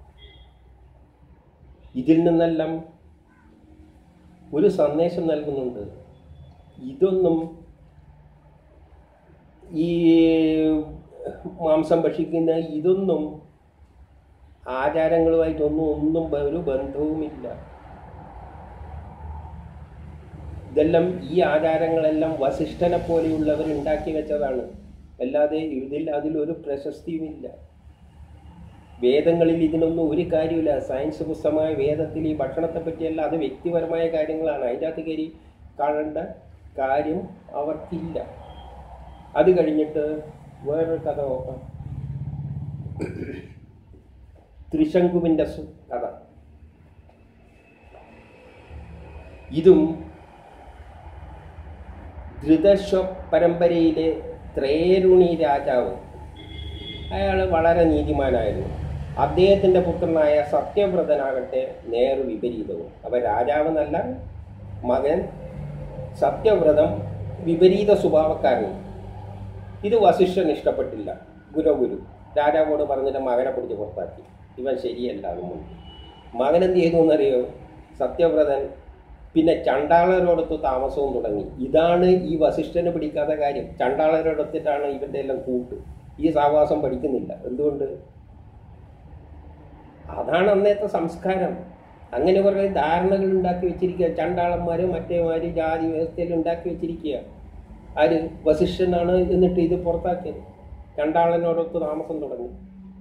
ഇതിൽ നിന്നെല്ലാം ഒരു സന്ദേശം നൽകുന്നുണ്ട്. ഇതൊന്നും ഈ മാംസം ഭക്ഷിക്കുന്ന ഇതൊന്നും ആചാരങ്ങളുമായിട്ടൊന്നും ഒരു ബന്ധവുമില്ല. ഇതെല്ലാം ഈ ആചാരങ്ങളെല്ലാം വസിഷ്ഠനെ പോലെയുള്ളവർ ഉണ്ടാക്കി വെച്ചതാണ്. അല്ലാതെ അതിലൊരു പ്രശസ്തിയുമില്ല. വേദങ്ങളിൽ ഇതിനൊന്നും ഒരു കാര്യമില്ല. സയൻസ് പുസ്തകമായ വേദത്തിൽ ഈ ഭക്ഷണത്തെ പറ്റിയല്ല, അത് വ്യക്തിപരമായ കാര്യങ്ങളാണ്. അതിൻ്റെ അകത്ത് കയറി കാണേണ്ട കാര്യം അവർക്കില്ല. അത് കഴിഞ്ഞിട്ട് വേറൊരു കഥ നോക്കാം. ത്രിശങ്കുവിൻ്റെ കഥ. ഇതും ധൃതശ്വ പരമ്പരയിലെ ത്രേരുണി രാജാവ്, അയാൾ വളരെ നീതിമാനായിരുന്നു. അദ്ദേഹത്തിൻ്റെ പുത്രനായ സത്യവ്രതനാകട്ടെ നേർ വിപരീതവും. അവ രാജാവെന്നല്ല, മകൻ സത്യവ്രതം വിപരീത സ്വഭാവക്കാരനും. ഇത് വസിഷ്ഠന് ഇഷ്ടപ്പെട്ടില്ല. ഗുരു രാജാവോട് പറഞ്ഞിട്ട് മകനെ പിടിച്ച് പുറത്താക്കി. ഇവൻ ശരിയല്ല. മകൻ എന്ത് ചെയ്തു എന്നറിയോ? സത്യവ്രതൻ പിന്നെ ചണ്ടാളരോടൊത്ത് താമസവും തുടങ്ങി. ഇതാണ് ഈ വസിഷ്ഠന് പിടിക്കാത്ത കാര്യം. ചണ്ടാളരോടൊത്തിട്ടാണ് ഇവൻ്റെ എല്ലാം കൂട്ട്. ഈ സാവാസം പഠിക്കുന്നില്ല. എന്തുകൊണ്ട്? അതാണ് അന്നത്തെ സംസ്കാരം. അങ്ങനെ കുറേ ധാരണകൾ ഉണ്ടാക്കി വെച്ചിരിക്കുക. ചണ്ടാളന്മാർ മറ്റേമാര് ജാതി വ്യവസ്ഥയിൽ ഉണ്ടാക്കി വെച്ചിരിക്കുക. ആര്? വസിഷ്ഠനാണ്. എന്നിട്ട് ഇത് പുറത്താക്കിയത്. ചണ്ടാളനോടൊത്ത് താമസം തുടങ്ങി.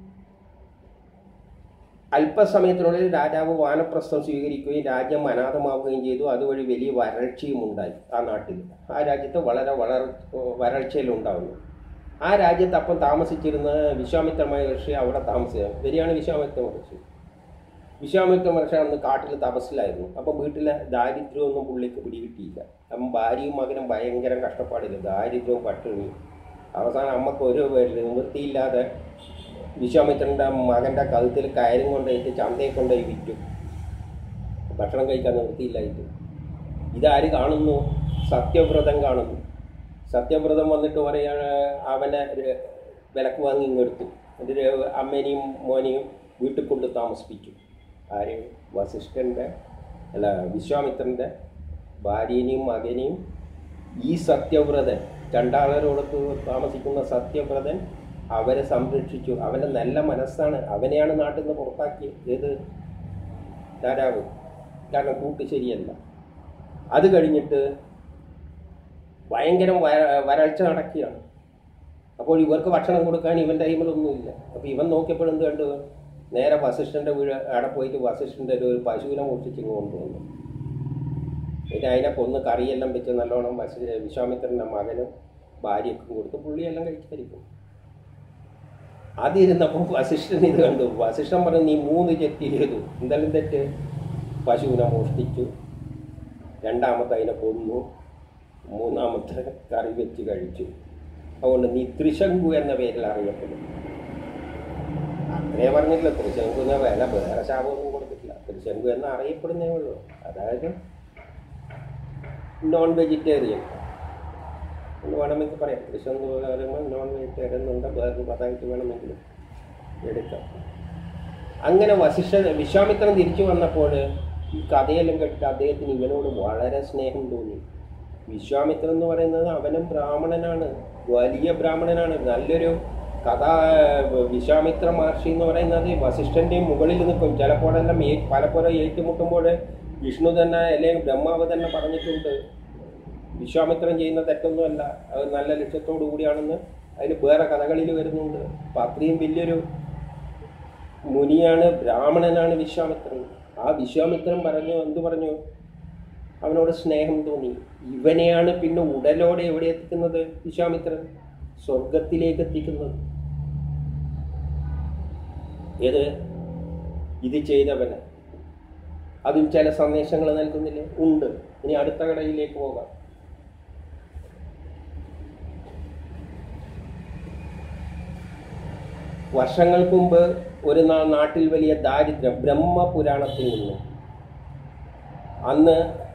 അല്പസമയത്തിനുള്ളിൽ രാജാവ് വാനപ്രസ്ഥം സ്വീകരിക്കുകയും രാജ്യം അനാഥമാവുകയും ചെയ്തു. അതുവഴി വലിയ വരൾച്ചയും ഉണ്ടായി ആ നാട്ടിൽ. ആ രാജ്യത്ത് വളരെ വരൾച്ചയിലുണ്ടാവുന്നു. ആ രാജ്യത്ത് അപ്പം താമസിച്ചിരുന്ന വിശ്വാമിത്ര മഹർഷി അവിടെ താമസിക്കുക വരികയാണ്. വിശ്വാമിത്ര മഹർഷി അന്ന് കാട്ടിൽ തപസ്സിലായിരുന്നു. അപ്പം വീട്ടിലെ ദാരിദ്ര്യമൊന്നും പുള്ളിക്ക് പിടികിട്ടിയില്ല. അപ്പം ഭാര്യയും മകനും ഭയങ്കര കഷ്ടപ്പാടില്ല, ദാരിദ്ര്യവും പട്ടിണിയും. അവസാനം അമ്മക്ക് ഒരു നിവൃത്തിയില്ലാതെ വിശ്വാമിത്രൻ്റെ മകൻ്റെ കഴുത്തിൽ കയറും കൊണ്ടുപോയിട്ട് ചന്തയെ കൊണ്ടുപോയി വിറ്റു. ഭക്ഷണം കഴിക്കാൻ നിവൃത്തിയില്ലായിട്ട്. ഇതാര് കാണുന്നു? സത്യവ്രതം കാണുന്നു. സത്യവ്രതം വന്നിട്ട് പറയാണ്, അവനെ വിലക്ക് വാങ്ങി ഇങ്ങെടുത്തു. എന്നിട്ട് അമ്മേനെയും മോനെയും വീട്ടിൽ കൊണ്ട് താമസിപ്പിച്ചു. ആര്? വിശ്വാമിത്രൻ്റെ ഭാര്യനെയും മകനെയും. ഈ സത്യവ്രതൻ, ചണ്ടാളരോടൊത്ത് താമസിക്കുന്ന സത്യവ്രതൻ അവരെ സംരക്ഷിച്ചു. അവൻ്റെ നല്ല മനസ്സാണ്. അവനെയാണ് നാട്ടിൽ നിന്ന് പുറത്താക്കിയത്. ഏത്? രാജാവ്. കാരണം കൂട്ട് ശരിയല്ല. അത് കഴിഞ്ഞിട്ട് ഭയങ്കര വരൾച്ച നടക്കുകയാണ്. അപ്പോൾ ഇവർക്ക് ഭക്ഷണം കൊടുക്കാൻ ഇവൻ്റെ കൈമിലൊന്നുമില്ല. അപ്പോൾ ഇവൻ നോക്കിയപ്പോൾ എന്ത് കണ്ടു? നേരെ വസിഷ്ഠൻ്റെ വീട് അവിടെ പോയിട്ട് വസിഷ്ഠൻ്റെ ഒരു പശുവിനെ മോഷ്ടിച്ചിങ്ങ് കൊണ്ടുവന്നു. പിന്നെ അതിനെ കൊന്ന് കറിയെല്ലാം വെച്ച് നല്ലോണം വിശ്വാമിത്രൻ്റെ മകനും ഭാര്യയ്ക്കും കൊടുത്ത് പുള്ളിയെല്ലാം കഴിച്ചായിരിക്കും. അതിരുന്നപ്പോൾ വസിഷ്ഠൻ ഇത് കണ്ടു. വസിഷ്ഠൻ പറഞ്ഞു, നീ 3 തെറ്റ് ചെയ്തു. എന്തെല്ലാം തെറ്റ്? പശുവിനെ മോഷ്ടിച്ചു, രണ്ടാമത്തെ അതിനെ കൊന്നു, മൂന്നാമത്തെ കറി വെച്ച് കഴിച്ചു. അതുകൊണ്ട് നീ ത്രിശങ്കു എന്ന പേരിൽ അറിയപ്പെടും. അത്രേ പറഞ്ഞിട്ടില്ല. ത്രിശങ്കു എന്ന വേറെ ശാപമൊന്നും കൊടുത്തിട്ടില്ല. ത്രിശങ്കു എന്ന് അറിയപ്പെടുന്നേ ഉള്ളൂ. അതായത് നോൺ വെജിറ്റേറിയൻ എന്ന് വേണമെങ്കിൽ പറയാം. ത്രിശങ്കു പറയുമ്പോൾ നോൺ വെജിറ്റേറിയൻ എന്നുണ്ട്. വേറൊരു പദമായിട്ട് വേണമെങ്കിലും എടുക്കാം. അങ്ങനെ വിശ്വാമിത്രൻ തിരിച്ചു വന്നപ്പോൾ ഈ കഥയെല്ലാം കേട്ടിട്ട് അദ്ദേഹത്തിന് ഇവനോട് വളരെ സ്നേഹം തോന്നി. വിശ്വാമിത്രൻ എന്ന് പറയുന്നത് അവനും ബ്രാഹ്മണനാണ്, വലിയ ബ്രാഹ്മണനാണ്. നല്ലൊരു കഥ. വിശ്വാമിത്ര മഹർഷി എന്ന് പറയുന്നത് വസിഷ്ഠൻ്റെയും മുകളിൽ നിൽക്കും. ചിലപ്പോഴെല്ലാം പലപ്പോഴും ഏറ്റുമുട്ടുമ്പോൾ വിഷ്ണു തന്നെ അല്ലെങ്കിൽ ബ്രഹ്മാവ് തന്നെ പറഞ്ഞിട്ടുണ്ട്, വിശ്വാമിത്രൻ ചെയ്യുന്ന തെറ്റൊന്നുമല്ല, അത് നല്ല ലക്ഷ്യത്തോടു കൂടിയാണെന്ന്. അതിന് വേറെ കഥകളിൽ വരുന്നുണ്ട്. അപ്പം അത്രയും വലിയൊരു മുനിയാണ്, ബ്രാഹ്മണനാണ് വിശ്വാമിത്രൻ. ആ വിശ്വാമിത്രൻ പറഞ്ഞു, എന്തു പറഞ്ഞു? അവനോട് സ്നേഹം തോന്നി. ഇവനെയാണ് പിന്നെ ഉടലോടെ എവിടെ എത്തിക്കുന്നത്? വിശ്വാമിത്രൻ സ്വർഗത്തിലേക്ക് എത്തിക്കുന്നത്. ഏത്? ഇത് ചെയ്തവന്. അതും ചില സന്ദേശങ്ങൾ നൽകുന്നില്ലേ? ഉണ്ട്. ഇനി അടുത്ത കടയിലേക്ക് പോകാം. വർഷങ്ങൾക്ക് മുമ്പ് ഒരു നാട്ടിൽ വലിയ ദാരിദ്ര്യം, ബ്രഹ്മപുരാണത്തിൽ നിന്നും. അന്ന്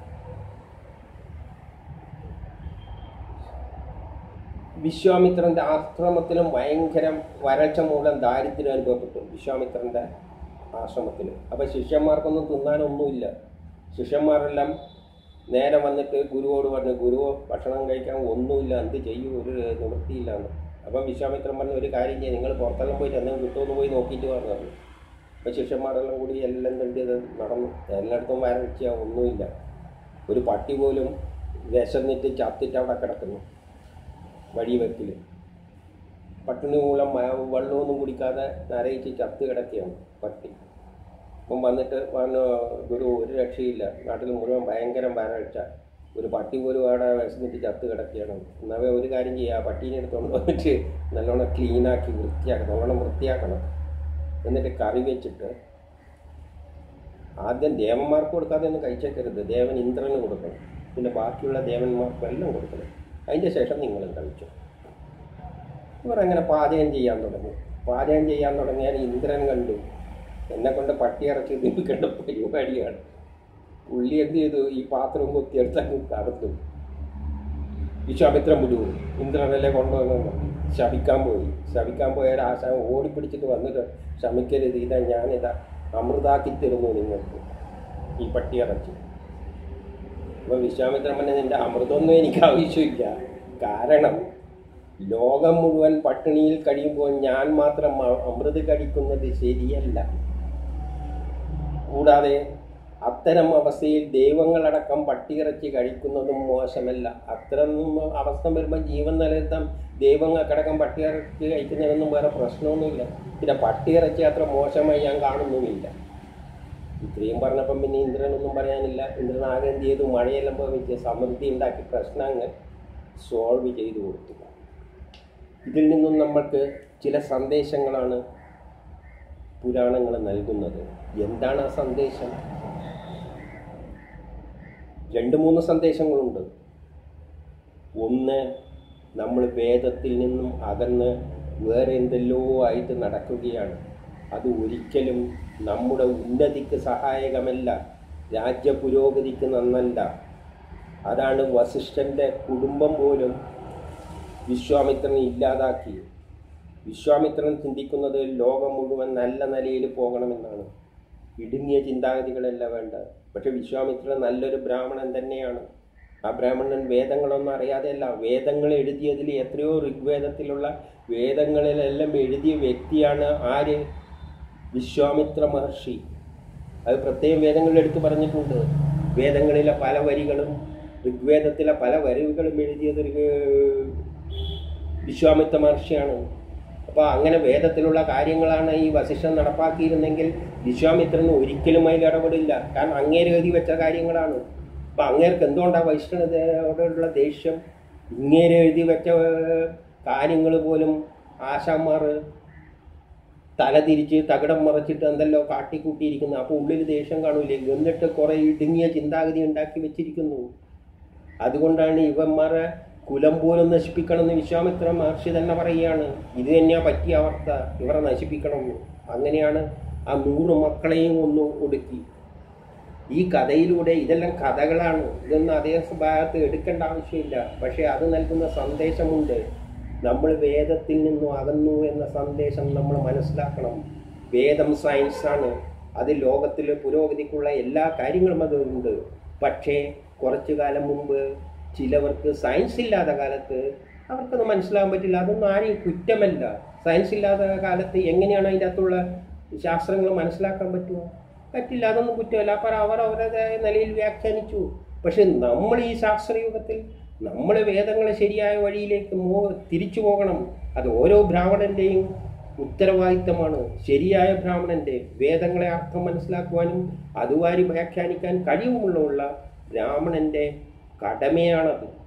വിശ്വാമിത്രന്റെ ആശ്രമത്തിലും ഭയങ്കര വരൾച്ച മൂലം ദാരിദ്ര്യം അനുഭവപ്പെട്ടു. വിശ്വാമിത്രന്റെ ആശ്രമത്തിൽ. അപ്പം ശിഷ്യന്മാർക്കൊന്നും തിന്നാനൊന്നുമില്ല. ശിഷ്യന്മാരെല്ലാം നേരെ വന്നിട്ട് ഗുരുവോട് പറഞ്ഞു, ഗുരുവോ ഭക്ഷണം കഴിക്കാൻ ഒന്നുമില്ല, എന്ത് ചെയ്യൂ, ഒരു നിവൃത്തിയില്ലാന്ന്. അപ്പം വിശ്വാമിത്രൻ പറഞ്ഞു, ഒരു കാര്യം ചെയ്യും, നിങ്ങൾ പുറത്തെല്ലാം പോയിട്ട് എന്തെങ്കിലും കിട്ടുമെന്ന് പോയി നോക്കിയിട്ട് പറഞ്ഞു. അപ്പം ശിഷ്യന്മാരെല്ലാം കൂടി എല്ലാം കണ്ടിയത് നടന്നു. എല്ലായിടത്തും വരൾച്ച, ഒന്നുമില്ല. ഒരു പട്ടി പോലും വിശന്നിട്ട് ചത്തിട്ട് അവിടെ കിടക്കുന്നു വഴിവെക്കിൽ. പട്ടിണി മൂലം വെള്ളമൊന്നും കുടിക്കാതെ നരയിച്ച് ചത്ത് കിടക്കുകയാണ് പട്ടി. അപ്പം വന്നിട്ട് പറഞ്ഞു, ഗുരു ഒരു രക്ഷയില്ല, നാട്ടിൽ മുഴുവൻ ഭയങ്കര വരൾച്ച, ഒരു പട്ടി പോലും അവിടെ വിശന്നിട്ട് ചത്ത് കിടക്കുകയാണ്. എന്നാൽ ഒരു കാര്യം ചെയ്യുക, ആ പട്ടീനെ എടുത്തുകൊണ്ട് വന്നിട്ട് നല്ലോണം ക്ലീനാക്കി വൃത്തിയാക്കണം, നല്ലോണം വൃത്തിയാക്കണം. എന്നിട്ട് കറി വെച്ചിട്ട് ആദ്യം ദേവന്മാർക്ക് കൊടുക്കാതെ ഒന്നും കഴിച്ചേക്കരുത്, ദേവൻ ഇന്ദ്രന് കൊടുക്കണം, പിന്നെ ബാക്കിയുള്ള ദേവന്മാർക്കും എല്ലാം കൊടുക്കണം. അതിൻ്റെ ശേഷം നിങ്ങളും കഴിച്ചു. ഇവർ അങ്ങനെ പാചകം ചെയ്യാൻ തുടങ്ങി. പാചകം ചെയ്യാൻ തുടങ്ങിയാൽ ഇന്ദ്രൻ കണ്ടു, എന്നെ കൊണ്ട് പട്ടിയിറച്ചി തിന്നിക്കേണ്ട പരിപാടിയാണ്. പുള്ളി എന്ത് ചെയ്തു, ഈ പാത്രം കൊത്തിയെടുത്ത് കടന്നു. വിശ്വാമിത്രൻ വിടൂ, ഇന്ദ്രനല്ലേ കൊണ്ടുവന്നു ശപിക്കാൻ പോയി. ശപിക്കാൻ പോയ ഒരാശാൻ ഓടിപ്പിടിച്ചിട്ട് വന്നിട്ട്, ശമിക്കരുത്, ഇതാ ഞാനിതാ അമൃതാക്കി തരുന്നു നിങ്ങൾക്ക് ഈ പട്ടിയിറച്ചി. അപ്പം വിശ്വാമിത്രൻ പറഞ്ഞ, നിൻ്റെ അമൃതമൊന്നും എനിക്ക് ആവശ്യമില്ല, കാരണം ലോകം മുഴുവൻ പട്ടിണിയിൽ കഴിയുമ്പോൾ ഞാൻ മാത്രം അമൃത് കഴിക്കുന്നത് ശരിയല്ല. കൂടാതെ അത്തരം അവസ്ഥയിൽ ദൈവങ്ങളടക്കം പട്ടിയിറച്ചി കഴിക്കുന്നതും മോശമല്ല. അത്തരം അവസ്ഥ വരുമ്പോൾ ജീവൻ നിലനിർത്താൻ ദൈവങ്ങൾക്കടക്കം പട്ടിയിറച്ചി കഴിക്കുന്നതിനൊന്നും വേറെ പ്രശ്നമൊന്നുമില്ല. പിന്നെ പട്ടിയിറച്ചി അത്ര മോശമായി ഞാൻ കാണുന്നുമില്ല. ഇത്രയും പറഞ്ഞപ്പം പിന്നെ ഇന്ദ്രനൊന്നും പറയാനില്ല. ഇന്ദ്രൻ ആകെ എന്ത് ചെയ്തു, മഴയെല്ലാം പോയി സമൃദ്ധി ഉണ്ടാക്കി പ്രശ്നങ്ങൾ സോൾവ് ചെയ്തു കൊടുത്തു. ഇതിൽ നിന്നും നമ്മൾക്ക് ചില സന്ദേശങ്ങളാണ് പുരാണങ്ങൾ നൽകുന്നത്. എന്താണ് ആ സന്ദേശം? 2-3 സന്ദേശങ്ങളുണ്ട്. ഒന്ന്, നമ്മൾ വേദത്തിൽ നിന്നും അകന്ന് വേറെ എന്തെല്ലോ ആയിട്ട് നടക്കുകയാണ്. അത് ഒരിക്കലും നമ്മുടെ ഉന്നതിക്ക് സഹായകമല്ല, രാജ്യ പുരോഗതിക്ക് നന്നല്ല. അതാണ് വസിഷ്ഠൻ്റെ കുടുംബം പോലും വിശ്വാമിത്രനെ ഇല്ലാതാക്കി. വിശ്വാമിത്രൻ ചിന്തിക്കുന്നത് ലോകം മുഴുവൻ നല്ല നിലയിൽ പോകണമെന്നാണ്. ഇടുങ്ങിയ ചിന്താഗതികളല്ല വേണ്ട. പക്ഷെ വിശ്വാമിത്രൻ നല്ലൊരു ബ്രാഹ്മണൻ തന്നെയാണ്. ആ ബ്രാഹ്മണൻ വേദങ്ങളൊന്നും അറിയാതെയല്ല, വേദങ്ങൾ എഴുതിയതിൽ എത്രയോ ഋഗ്വേദത്തിലുള്ള വേദങ്ങളിലെല്ലാം എഴുതിയ വ്യക്തിയാണ് ആര്? വിശ്വാമിത്ര മഹർഷി. അത് പ്രത്യേകം വേദങ്ങളിൽ എടുത്തു പറഞ്ഞിട്ടുണ്ട്. വേദങ്ങളിലെ പല വരികളും, ഋഗ്വേദത്തിലെ പല വരികളും എഴുതിയത് വിശ്വാമിത്ര മഹർഷിയാണ്. അപ്പോൾ അങ്ങനെ വേദത്തിലുള്ള കാര്യങ്ങളാണ് ഈ വസിഷ്ഠൻ നടപ്പാക്കിയിരുന്നെങ്കിൽ വിശ്വാമിത്രന് ഒരിക്കലും അതിൽ ഇടപെടില്ല. കാരണം അങ്ങേര് എഴുതി വെച്ച കാര്യങ്ങളാണ്. അപ്പം അങ്ങേർക്ക് എന്തുകൊണ്ടാണ് വൈഷ്ണവരോടുള്ള ദേഷ്യം? ഇങ്ങേര് എഴുതി വെച്ച കാര്യങ്ങൾ പോലും ആശാന്മാർ തലതിരിച്ച് തകിടം മറച്ചിട്ട് എന്തെല്ലോ കാട്ടിക്കൂട്ടിയിരിക്കുന്നു. അപ്പോൾ ഉള്ളിൽ ദേഷ്യം കാണൂലേ? എന്നിട്ട് കുറേ ഇടുങ്ങിയ ചിന്താഗതി ഉണ്ടാക്കി വെച്ചിരിക്കുന്നു. അതുകൊണ്ടാണ് ഇവന്മാരെ കുലം പോലും നശിപ്പിക്കണമെന്ന് വിശ്വാമിത്ര മഹർഷി തന്നെ പറയുകയാണ്. ഇത് തന്നെയാണ് പറ്റിയ അവസ്ഥ, ഇവരെ നശിപ്പിക്കണമെന്ന്. അങ്ങനെയാണ് ആ 100 മക്കളെയും ഒന്ന് ഒടുക്കി. ഈ കഥയിലൂടെ, ഇതെല്ലാം കഥകളാണ്, ഇതൊന്നും അതേ ഭാഗത്ത് എടുക്കേണ്ട ആവശ്യമില്ല. പക്ഷേ അത് നൽകുന്ന സന്ദേശമുണ്ട്. നമ്മൾ വേദത്തിൽ നിന്നും അകന്നു എന്ന സന്ദേശം നമ്മൾ മനസ്സിലാക്കണം. വേദം സയൻസാണ്. അത് ലോകത്തിൽ പുരോഗതിക്കുള്ള എല്ലാ കാര്യങ്ങളും അതുണ്ട്. പക്ഷേ കുറച്ചു കാലം മുമ്പ് ചിലവർക്ക് സയൻസ് ഇല്ലാത്ത കാലത്ത് അവർക്കൊന്നും മനസ്സിലാകാൻ പറ്റില്ല. അതൊന്നും ആരെയും കുറ്റമല്ല. സയൻസ് ഇല്ലാത്ത കാലത്ത് എങ്ങനെയാണ് അതിൻ്റെ അകത്തുള്ള ശാസ്ത്രങ്ങൾ മനസ്സിലാക്കാൻ പറ്റുമോ? പറ്റില്ല. അതൊന്നും കുറ്റമല്ല. അപ്പോൾ അവർ അവരുടേതായ നിലയിൽ വ്യാഖ്യാനിച്ചു. പക്ഷെ നമ്മൾ ഈ ശാസ്ത്രയുഗത്തിൽ നമ്മൾ വേദങ്ങളെ ശരിയായ വഴിയിലേക്ക് തിരിച്ചു പോകണം. അത് ഓരോ ബ്രാഹ്മണൻ്റെയും ഉത്തരവാദിത്തമാണ്. ശരിയായ ബ്രാഹ്മണൻ്റെ വേദങ്ങളെ അർത്ഥം മനസ്സിലാക്കുവാനും അതുവാരി വ്യാഖ്യാനിക്കാൻ കഴിവുമുള്ള ബ്രാഹ്മണൻ്റെ കടമയാണത്.